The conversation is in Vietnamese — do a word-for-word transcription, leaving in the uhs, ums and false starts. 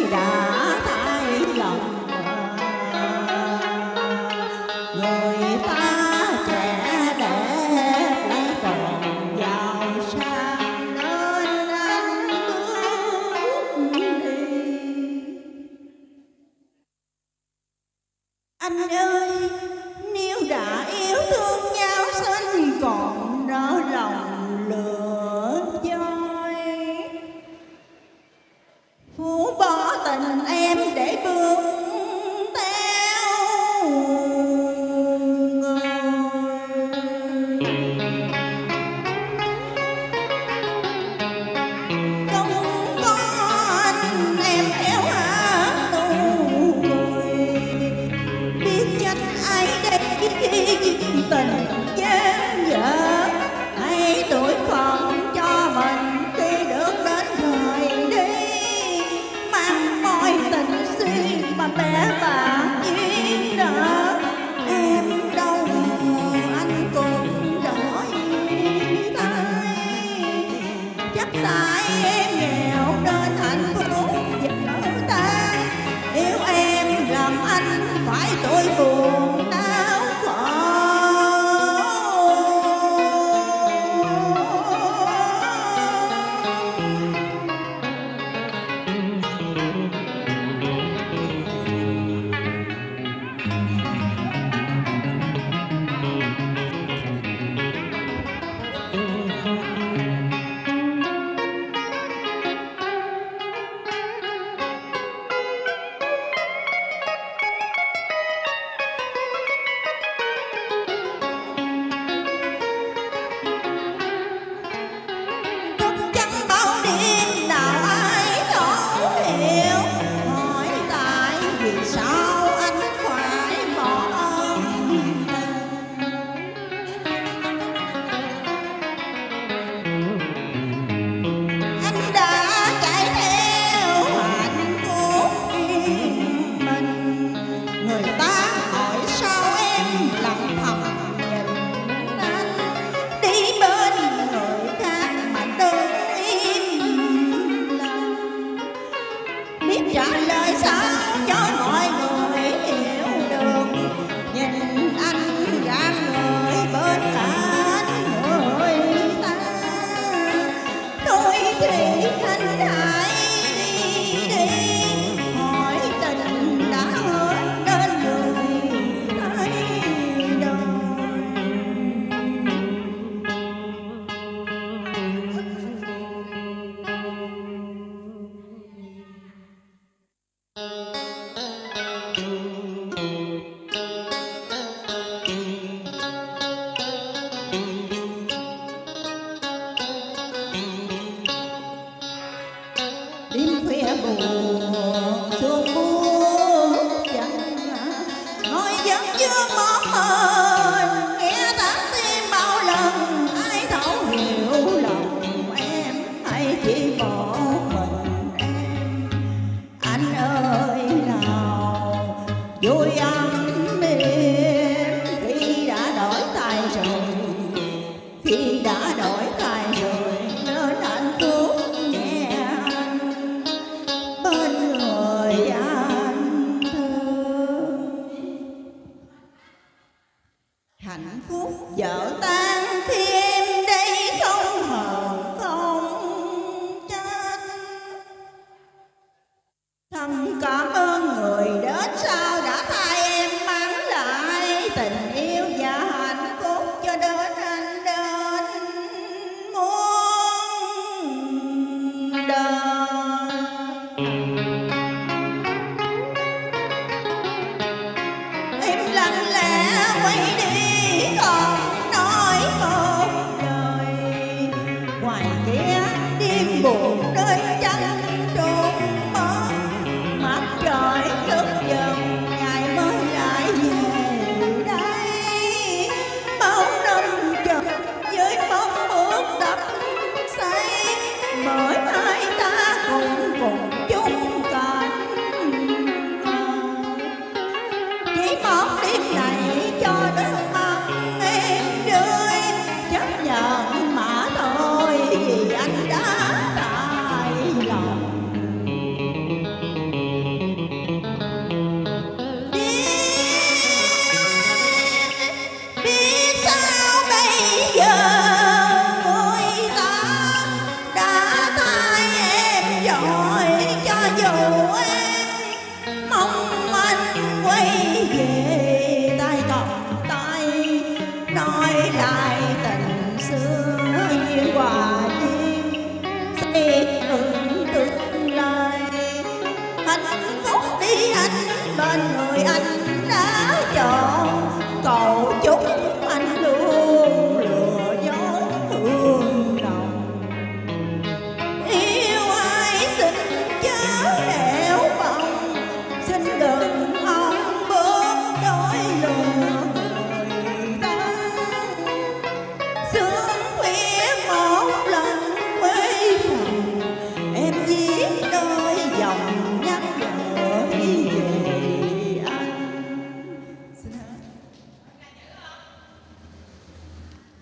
đã thay lòng. Người ta trẻ đẹp lại còn giàu sang nên anh bước đi. Anh ơi, nếu đã yêu thương nhau xin còn nỡ lòng lừa dối, phú bỏ tình em để bước theo người. Không có anh em theo hát tu người, biết trách ai đây khi tình chán vợ, hãy tuổi phận cho mình khi được đến thời đi, mang môi tình xuyên mà bé bạc duyên nợ. Em đâu ngờ anh cũng đổi thay, chắc tại em nghèo nên hạnh phúc vỡ tan. Yêu em làm anh phải tuổi buồn đau khổ. Trả lời sao cho mọi người hiểu được, nhìn anh gạt người bên cạnh người ta. Thôi thì anh hãy đi đi, hỏi tình đã hết đến người thay đổi. Đêm khuya buồn xuống buốt chân, ngồi vẫn chưa một mình, nghe tháng tim bao lần ai thấu hiểu lòng em, hay chỉ một mình em. Anh ơi nào vui ấm êm khi đã đổi thay rồi, khi đã đổi thay rồi nên anh cứu nhẹ anh bên người anh thương. Hạnh phúc vỡ tan khi em đây không hờn không trách. Thầm cảm ơn người đến sau đã thay em mang lại tình yêu và hạnh phúc cho đến anh đến muôn đời. Em lặng lẽ quay đi không nói một lời, ngoài kia đêm buồn đến chân trốn mất. Mặt trời thức dần ngày mới lại về đây, bao năm chật với mong ước đắp xây, bởi hai ta cùng cùng chung cảnh. Chỉ một đêm này cho đến dù em mong anh quay về tay cầm tay nói lại tình xưa duyên hòa duyên xây dựng tương lai hạnh